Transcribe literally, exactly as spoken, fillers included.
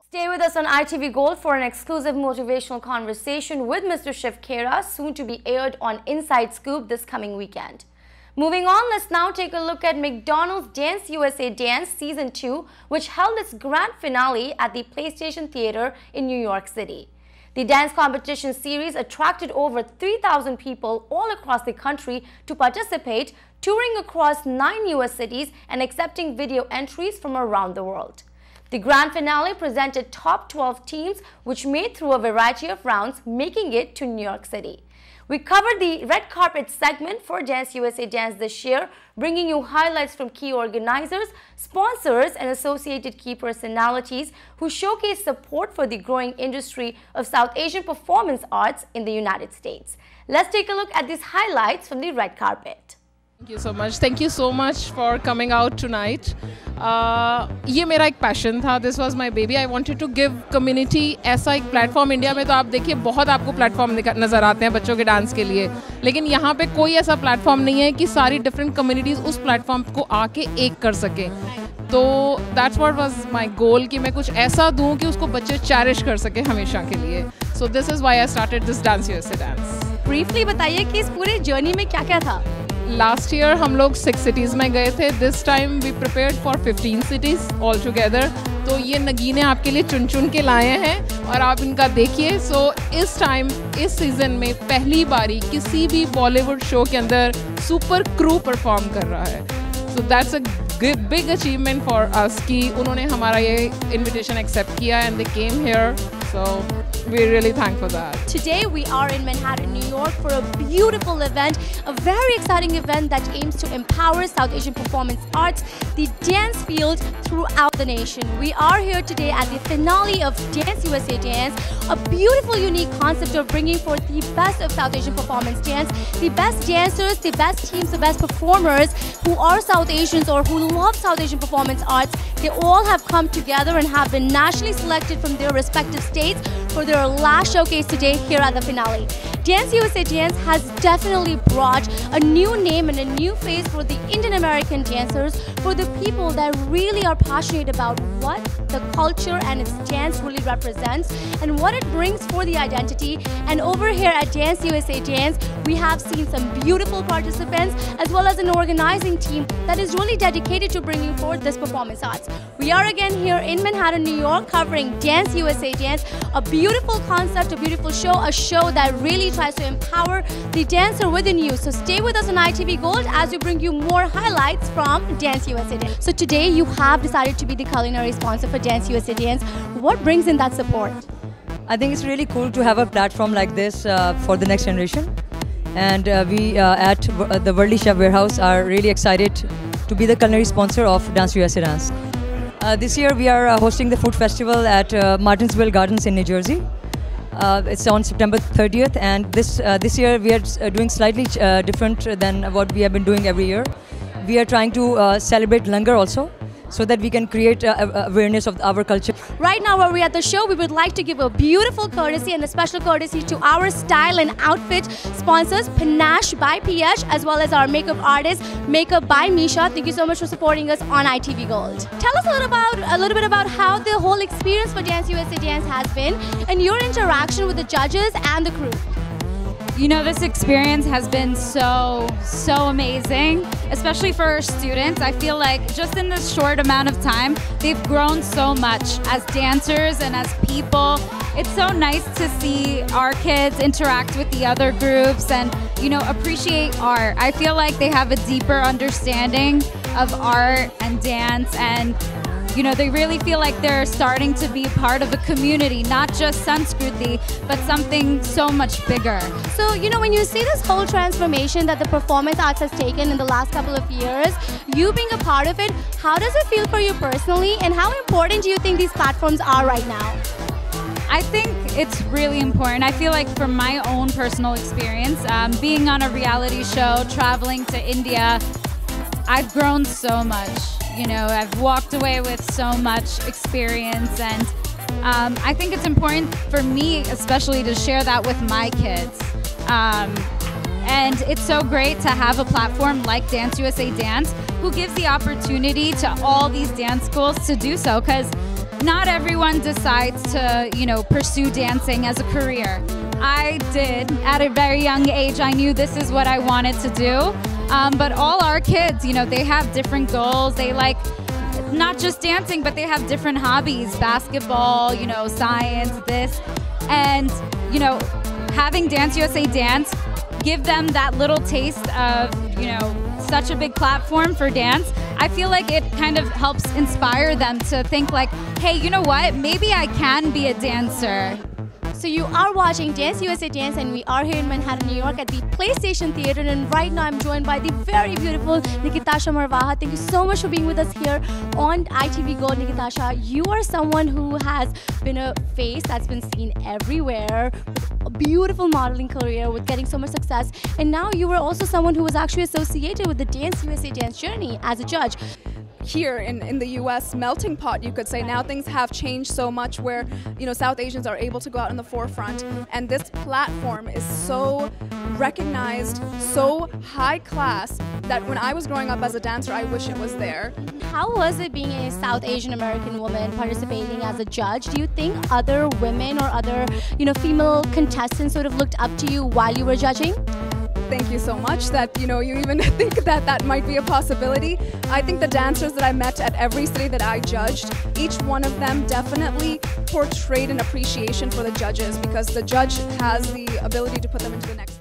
Stay with us on I T V Gold for an exclusive motivational conversation with Mister Shiv Khera, soon to be aired on Inside Scoop this coming weekend. Moving on, let's now take a look at McDonald's Dance U S A Dance Season two, which held its grand finale at the PlayStation Theater in New York City. The dance competition series attracted over three thousand people all across the country to participate, touring across nine U S cities and accepting video entries from around the world. The grand finale presented top twelve teams which made through a variety of rounds, making it to New York City. We covered the red carpet segment for Dance U S A Dance this year, bringing you highlights from key organizers, sponsors and associated key personalities who showcase support for the growing industry of South Asian performance arts in the United States. Let's take a look at these highlights from the red carpet. Thank you so much. Thank you so much for coming out tonight. Uh, ये मेरा एक passion था. This was my baby. I wanted to give community ऐसा एक platform. India में तो आप देखिए बहुत आपको प्लेटफॉर्म नज़र आते हैं बच्चों के डांस के लिए, लेकिन यहाँ पे कोई ऐसा प्लेटफॉर्म नहीं है कि सारी डिफरेंट कम्युनिटीज़ उस प्लेटफॉर्म को आके एक कर सकें. तो that's what was my goal कि मैं कुछ ऐसा दूँ कि उसको बच्चे चेरिश कर सकें हमेशा के लिए. So this is why I started this dance USA dance. Briefly बताइए कि इस पूरे जर्नी में क्या क्या था. लास्ट ईयर हम लोग सिक्स सिटीज़ में गए थे. This time we prepared for fifteen cities all together. तो ये नगीने आपके लिए चुन चुन के लाए हैं और आप इनका देखिए. सो so, इस टाइम इस सीज़न में पहली बारी किसी भी बॉलीवुड शो के अंदर सुपर क्रू परफॉर्म कर रहा है. So that's a big achievement for us कि उन्होंने हमारा ये इन्विटेशन एक्सेप्ट किया and they came here. So we're really thankful for that. Today we are in Manhattan, New York for a beautiful event, a very exciting event that aims to empower South Asian performance arts, the dance field throughout the nation. We are here today at the finale of Dance U S A Dance, a beautiful, unique concept of bringing forth the best of South Asian performance dance, the best dancers, the best teams, the best performers who are South Asians or who love South Asian performance arts. They all have come together and have been nationally selected from their respective states for their last showcase today here at the finale. Dance U S A Dance has definitely brought a new name and a new face for the Indian American dancers, for the people that really are passionate about what the culture and its dance really represents and what it brings for the identity. And over here at Dance U S A Dance, we have seen some beautiful participants as well as an organizing team that is really dedicated to bringing forth this performance arts. We are again here in Manhattan, New York, covering Dance U S A Dance, a beautiful concept, a beautiful show, a show that really tries to empower the dancer within you. So stay with us on I T V Gold as we bring you more highlights from Dance U S A Dance. So today you have decided to be the culinary sponsor for Dance U S A Dance. What brings in that support? I think it's really cool to have a platform like this uh, for the next generation. And uh, we uh, at uh, the Worldly Chef Warehouse are really excited to be the culinary sponsor of Dance U S A Dance. Uh, this year we are uh, hosting the food festival at uh, Martinsville Gardens in New Jersey. Uh, it's on September thirtieth, and this uh, this year we are uh, doing slightly uh, different than what we have been doing every year. We are trying to uh, celebrate langar also, so that we can create uh, awareness of our culture. Right now while we're at the show, we would like to give a beautiful courtesy and a special courtesy to our style and outfit sponsors, Panache by P H, as well as our makeup artist, Makeup by Misha. Thank you so much for supporting us on I T V Gold. Tell us a little, about, a little bit about how the whole experience for Dance U S A Dance has been and your interaction with the judges and the crew. You know, this experience has been so, so amazing, especially for our students. I feel like just in this short amount of time, they've grown so much as dancers and as people. It's so nice to see our kids interact with the other groups and, you know, appreciate art. I feel like they have a deeper understanding of art and dance, and you know, they really feel like they're starting to be part of a community, not just Sanskriti, but something so much bigger. So, you know, when you see this whole transformation that the performance arts has taken in the last couple of years, you being a part of it, how does it feel for you personally, and how important do you think these platforms are right now? I think it's really important. I feel like from my own personal experience, um, being on a reality show, traveling to India, I've grown so much. You know, I've walked away with so much experience, and um, I think it's important for me especially to share that with my kids. Um, and it's so great to have a platform like Dance U S A Dance who gives the opportunity to all these dance schools to do so, because not everyone decides to, you know, pursue dancing as a career. I did. At a very young age, I knew this is what I wanted to do. Um, but all our kids, you know, they have different goals. They like not just dancing, but they have different hobbies, basketball, you know, science, this. And, you know, having Dance U S A Dance give them that little taste of, you know, such a big platform for dance. I feel like it kind of helps inspire them to think like, hey, you know what, maybe I can be a dancer. So you are watching Dance U S A Dance, and we are here in Manhattan, New York at the PlayStation Theater, and right now I'm joined by the very beautiful Nikitasha Marwaha. Thank you so much for being with us here on I T V Gold. Nikitasha, you are someone who has been a face that's been seen everywhere, a beautiful modeling career with getting so much success, and now you were also someone who was actually associated with the Dance U S A Dance journey as a judge. Here in, in the U S melting pot, you could say. Now things have changed so much where, you know, South Asians are able to go out in the forefront, and this platform is so recognized, so high class, that when I was growing up as a dancer, I wish it was there. How was it being a South Asian American woman participating as a judge? Do you think other women or other, you know, female contestants sort of looked up to you while you were judging? Thank you so much that, you know, you even think that that might be a possibility. I think the dancers that I met at every city that I judged, each one of them definitely portrayed an appreciation for the judges, because the judge has the ability to put them into the next